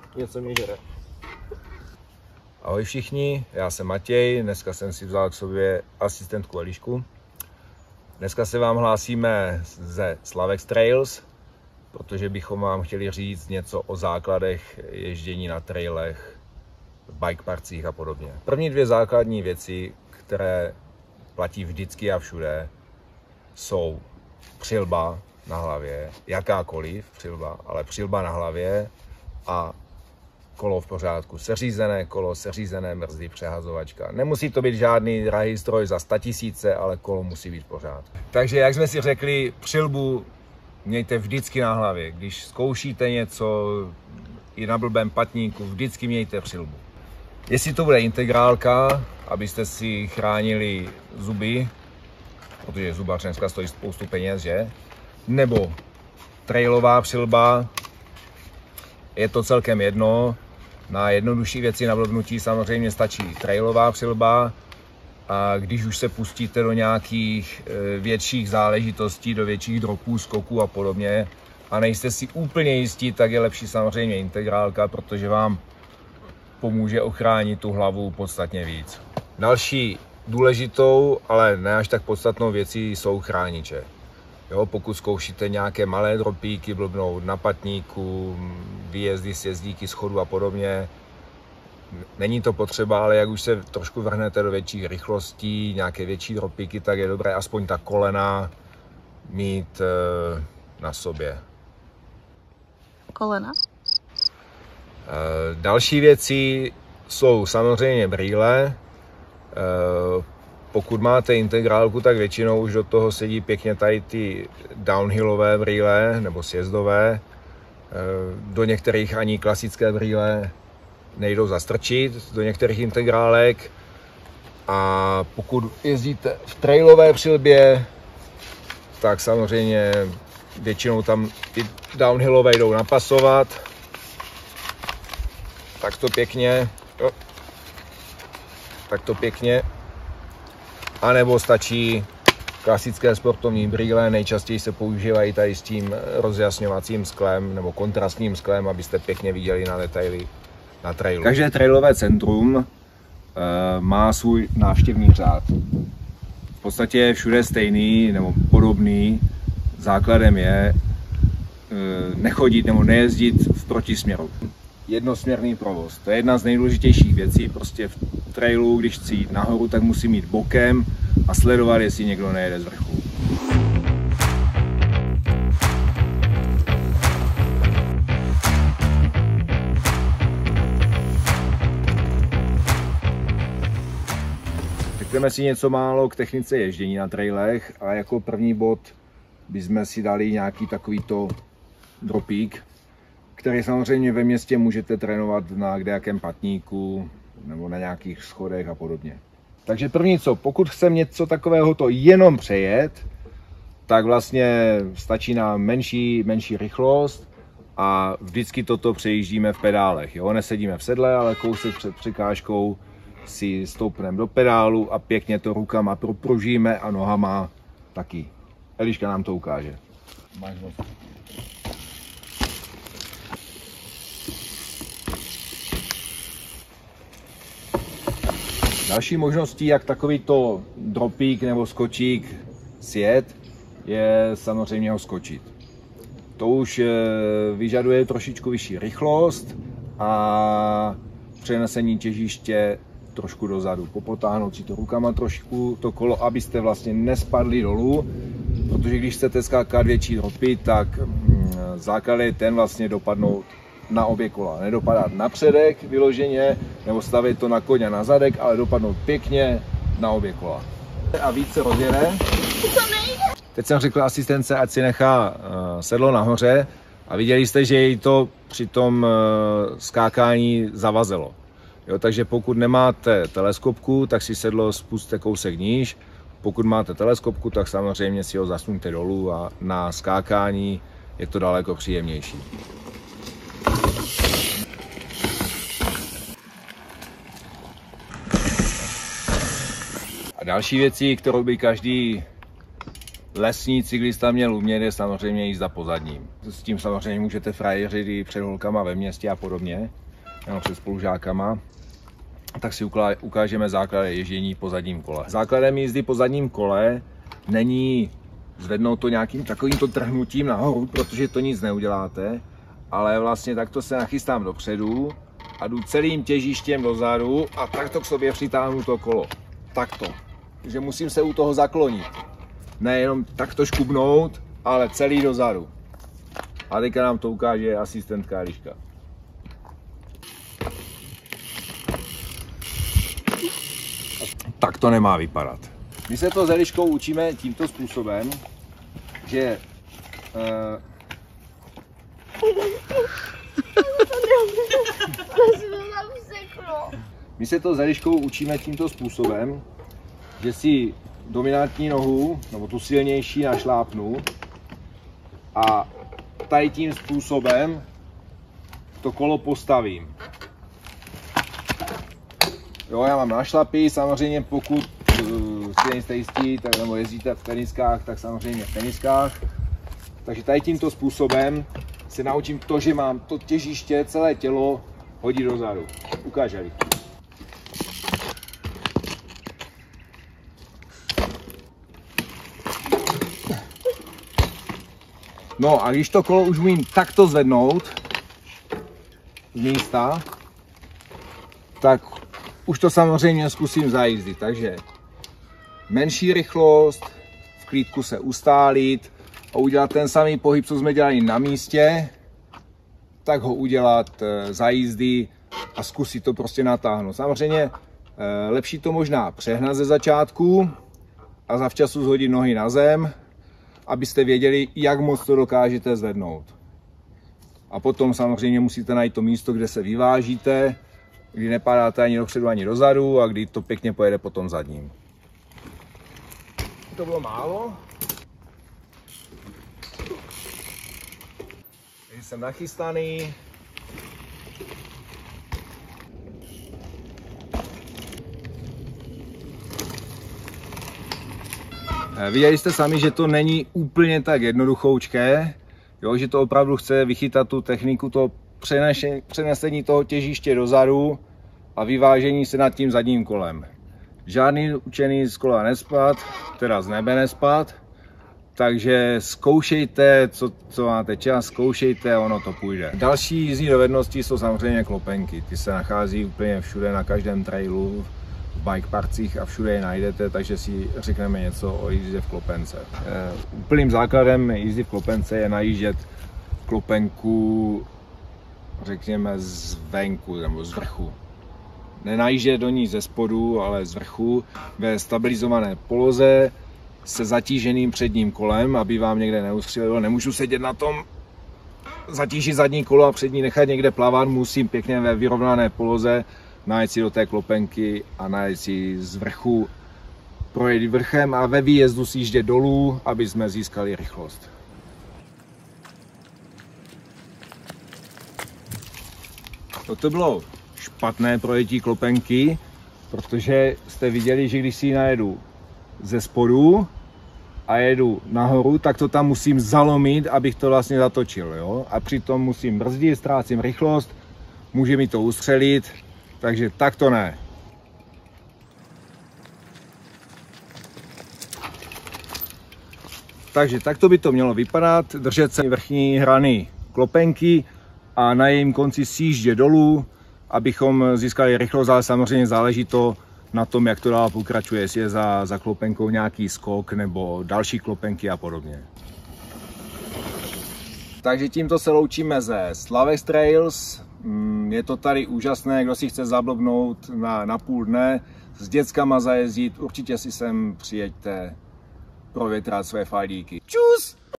něco mi žere. Ahoj všichni, já jsem Matěj, dneska jsem si vzal k sobě asistentku Elišku. Dneska se vám hlásíme ze Slavex Trails, protože bychom vám chtěli říct něco o základech ježdění na trailech, bike parcích a podobně. První dvě základní věci, které platí vždycky a všude, jsou přilba na hlavě, jakákoliv přilba, ale přilba na hlavě a kolo v pořádku. Seřízené kolo, seřízené brzdy, přehazovačka. Nemusí to být žádný drahý stroj za 100 000, ale kolo musí být v pořádku. Takže jak jsme si řekli, přilbu mějte vždycky na hlavě. Když zkoušíte něco i na blbém patníku, vždycky mějte přilbu. Jestli to bude integrálka, abyste si chránili zuby, protože zubař dneska stojí spoustu peněz, že? Nebo trailová přilba, je to celkem jedno. Na jednodušší věci na blbnutí samozřejmě stačí trailová přilba. A když už se pustíte do nějakých větších záležitostí, do větších dropů, skoků a podobně a nejste si úplně jistí, tak je lepší samozřejmě integrálka, protože vám pomůže ochránit tu hlavu podstatně víc. Další důležitou, ale ne až tak podstatnou věcí jsou chrániče. Jo, pokud zkoušíte nějaké malé dropíky, blbnout na patníku, výjezdy, sjezdíky, schodu a podobně, není to potřeba, ale jak už se trošku vrhnete do větších rychlostí, nějaké větší dropíky, tak je dobré aspoň ta kolena mít na sobě. Kolena? Další věci jsou samozřejmě brýle. Pokud máte integrálku, tak většinou už do toho sedí pěkně tady ty downhillové brýle nebo sjezdové. Do některých ani klasické brýle nejdou zastrčit, do některých integrálek. A pokud jezdíte v trailové přilbě, tak samozřejmě většinou tam ty downhillové jdou napasovat. Tak to pěkně. Jo. Tak to pěkně. A nebo stačí klasické sportovní brýle, nejčastěji se používají tady s tím rozjasňovacím sklem nebo kontrastním sklem, abyste pěkně viděli na detaily na trailu. Každé trailové centrum má svůj návštěvní řád. V podstatě je všude stejný nebo podobný. Základem je nechodit nebo nejezdit v protisměru. Jednosměrný provoz. To je jedna z nejdůležitějších věcí. Prostě v trailu, když chci jít nahoru, tak musím jít bokem a sledovat, jestli někdo nejede z vrchu. Řekneme si něco málo k technice ježdění na trailech a jako první bod bychom si dali nějaký takovýto dropík, který samozřejmě ve městě můžete trénovat na kdejakém patníku nebo na nějakých schodech a podobně. Takže první co, pokud chceme něco takového to jenom přejet, tak vlastně stačí nám menší rychlost a vždycky toto přejíždíme v pedálech. Jo? Nesedíme v sedle, ale kousek před překážkou si stoupneme do pedálu a pěkně to rukama propružíme a nohama taky. Eliška nám to ukáže. Máš moc. Další možností, jak takovýto dropík nebo skočík sjet, je samozřejmě ho skočit. To už vyžaduje trošičku vyšší rychlost a přenesení těžiště trošku dozadu. Popotáhnout si to rukama trošku to kolo, abyste vlastně nespadli dolů, protože když chcete skákat větší dropy, tak základ je ten vlastně dopadnout na obě kola. Nedopadat na předek vyloženě, nebo stavit to na koně na zadek, ale dopadnout pěkně na obě kola. A víc se rozjede. Teď jsem řekl asistence, ať si nechá sedlo nahoře a viděli jste, že jej to při tom skákání zavazelo. Jo, takže pokud nemáte teleskopku, tak si sedlo spusťte kousek níž. Pokud máte teleskopku, tak samozřejmě si ho zasuňte dolů a na skákání je to daleko příjemnější. A další věcí, kterou by každý lesní cyklista měl umět, je samozřejmě jízda po zadním. S tím samozřejmě můžete frajeřit i před holkama ve městě a podobně, nebo před spolužákama. Tak si ukážeme základy ježdění po zadním kole. Základem jízdy po zadním kole není zvednout to nějakým takovýmto trhnutím nahoru, protože to nic neuděláte, ale vlastně takto se nachystám dopředu a jdu celým těžištěm dozadu a takto k sobě přitáhnu to kolo. Takto. Takže musím se u toho zaklonit. Nejenom takto škubnout, ale celý dozadu. A teďka nám to ukáže asistentka Eliška. Tak to nemá vypadat. My se to s Eliškou učíme tímto způsobem, že my se to s Eliškou učíme tímto způsobem, že si dominantní nohu, nebo tu silnější, našlápnu a tady tím způsobem to kolo postavím. Jo, já mám našlapy, samozřejmě pokud si nejste jistí, nebo jezdíte v teniskách, tak samozřejmě v teniskách. Takže tady tímto způsobem se naučím to, že mám to těžiště, celé tělo hodit dozadu. Ukáželi. No a když to kolo už umím takto zvednout z místa, tak už to samozřejmě zkusím zajízdit. Takže menší rychlost, v klídku se ustálit a udělat ten samý pohyb, co jsme dělali na místě, tak ho udělat za jízdy a zkusit to prostě natáhnout. Samozřejmě lepší to možná přehnat ze začátku a zavčasu shodit nohy na zem, abyste věděli, jak moc to dokážete zvednout. A potom samozřejmě musíte najít to místo, kde se vyvážíte, kdy nepadáte ani dopředu, ani dozadu a kdy to pěkně pojede po tom zadním. To bylo málo. Takže jsem nachystaný. Viděli jste sami, že to není úplně tak jednoduchoučké, jo, že to opravdu chce vychytat tu techniku, to přenesení toho těžiště dozadu a vyvážení se nad tím zadním kolem. Žádný učený z kola nespad, teda z nebe nespad, takže zkoušejte, co máte čas, zkoušejte, ono to půjde. Další jízdní dovednosti jsou samozřejmě klopenky, ty se nachází úplně všude na každém trailu, v bike parcích a všude je najdete, takže si řekneme něco o jízdě v klopence. Úplným základem jízdy v klopence je najíždět klopenku, řekněme, zvenku nebo z vrchu. Nenajíždět do ní ze spodu, ale z vrchu ve stabilizované poloze se zatíženým předním kolem, aby vám někde neustřelilo. Nemůžu sedět na tom, zatížit zadní kolo a přední nechat někde plavat, musím pěkně ve vyrovnané poloze najet si do té klopenky a najet si z vrchu, projet vrchem a ve výjezdu si jíždět dolů, aby jsme získali rychlost. Toto bylo špatné projetí klopenky, protože jste viděli, že když si ji najedu ze spodu a jedu nahoru, tak to tam musím zalomit, abych to vlastně zatočil. Jo? A přitom musím brzdit, ztrácím rychlost, může mi to ustřelit, takže tak to ne. Takže takto by to mělo vypadat, držet se vrchní hrany klopenky a na jejím konci sjíždět dolů, abychom získali rychlost, ale samozřejmě záleží to na tom, jak to dál pokračuje, jestli je za klopenkou nějaký skok nebo další klopenky a podobně. Takže tímto se loučíme ze Slavex Trails. Je to tady úžasné, kdo si chce zablbnout na půl dne, s dětskama zajezdit, určitě si sem přijeďte provětrat své fajlíky. Čus!